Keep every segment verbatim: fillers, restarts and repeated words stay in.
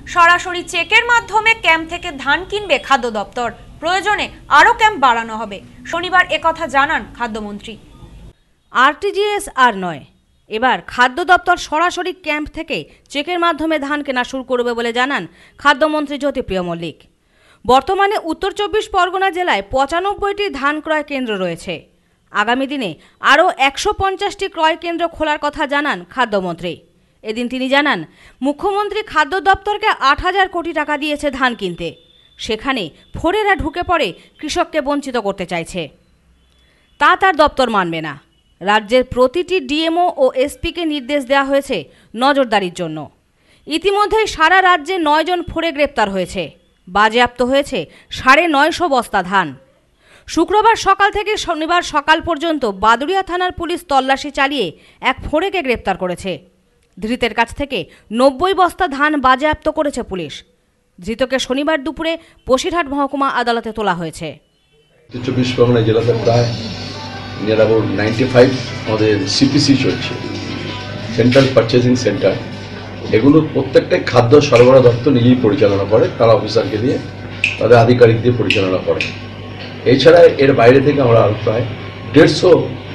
সরাসরি চেকের মাধ্যমে ক্যাম্প থেকে ধান কিনবে খাদ্য দপ্তর। প্রয়োজনে আরও ক্যাম্প বাড়ানো হবে। শনিবার একথা জানান খাদ্যমন্ত্রী। আরটিজিএস আর নয়, এবার খাদ্য দপ্তর সরাসরি ক্যাম্প থেকে চেকের মাধ্যমে ধান কেনা শুরু করবে বলে জানান খাদ্যমন্ত্রী জ্যোতিপ্রিয় মল্লিক। বর্তমানে উত্তর চব্বিশ পরগনা জেলায় পঁচানব্বইটি ধান ক্রয় কেন্দ্র রয়েছে। আগামী দিনে আরও একশো পঞ্চাশটি ক্রয় কেন্দ্র খোলার কথা জানান খাদ্যমন্ত্রী। এদিন তিনি জানান, মুখ্যমন্ত্রী খাদ্য দপ্তরকে আট হাজার কোটি টাকা দিয়েছে ধান কিনতে, সেখানে ফোরেরা ঢুকে পড়ে কৃষককে বঞ্চিত করতে চাইছে। তা তার দপ্তর মানবে না। রাজ্যের প্রতিটি ডিএমও ও এসপিকে নির্দেশ দেওয়া হয়েছে নজরদারির জন্য। ইতিমধ্যেই সারা রাজ্যে নয় জন ফোরে গ্রেপ্তার হয়েছে। বাজেয়াপ্ত হয়েছে সাড়ে নয়শো বস্তা ধান। শুক্রবার সকাল থেকে শনিবার সকাল পর্যন্ত বাদুড়িয়া থানার পুলিশ তল্লাশি চালিয়ে এক ফোরেকে গ্রেপ্তার করেছে। ধৃতের কাছ থেকে নব্বই বস্তা ধান বাজেয়াপ্ত করেছে পুলিশ। ধৃতকে শনিবার দুপুরে বসিরহাট মহকুমা আদালতে তোলা হয়েছে। চব্বিশ পরগনা জেলাতে প্রায় নিয়ার অ্যাবাউট নাইনটি ফাইভ আমাদের সিপিসি চলছে, সেন্ট্রাল পারচেজিং সেন্টার। এগুলো প্রত্যেকটাই খাদ্য সরবরাহ দপ্তর নিজেই পরিচালনা করে, তারা অফিসারকে দিয়ে তাদের আধিকারিক দিয়ে পরিচালনা করে। এছাড়া এর বাইরে থেকে আমরা প্রায় দেড়শো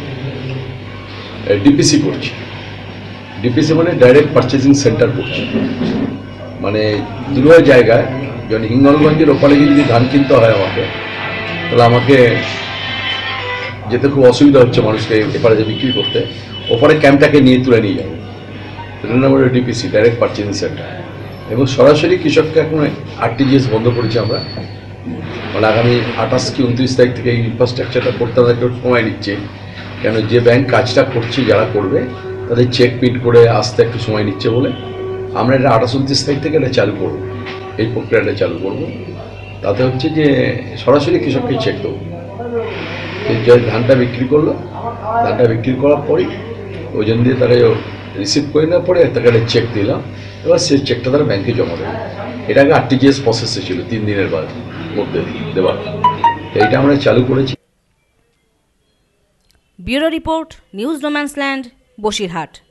ডিপিসি করছি। ডিপিসি মানে ডাইরেক্ট পারচেজিং সেন্টার করছি, মানে দূর জায়গায় যখন হিঙ্গলগঞ্জের ওপারে গিয়ে যদি ধান কিনতে হয় আমাকে, তাহলে আমাকে যেতে খুব অসুবিধা হচ্ছে মানুষকে এপারে যে বিক্রি করতে, ওপারে ক্যাম্পটাকে নিয়ে তুলে নিয়ে যাবে। Number DPC direct purchasing centre, এবং সরাসরি কৃষককে এখন আরটিজিএস বন্ধ করেছি আমরা। মানে আগামী আঠাশ কি উনত্রিশ তারিখ থেকে এই ইনফ্রাস্ট্রাকচারটা করতে আমাদেরকে সময় নিচ্ছে, কেন যে ব্যাংক কাজটা করছে যারা করবে তাদের চেক প্রিন্ট করে আসতে একটু সময় নিচ্ছে বলে আমরা এটা আঠাশ উনত্রিশ তারিখ থেকে এটা চালু করবো, এই প্রক্রিয়াটা চালু করবো। তাতে হচ্ছে যে সরাসরি কৃষককে চেক দেবো, যে ধানটা বিক্রি করলো, ধানটা বিক্রি করার পরেই ওজন দিয়ে তারা রিসিভ করে নেওয়ার পরে তাকে একটা চেক দিলাম, এবার সেই চেকটা তারা ব্যাংকে জমা দেবে। এটা আগে আরটিজিএস প্রসেসে ছিল তিন দিনের মধ্যে দেওয়ার, এইটা আমরা চালু করেছি। Bureau report, news no man's land, Basirhat.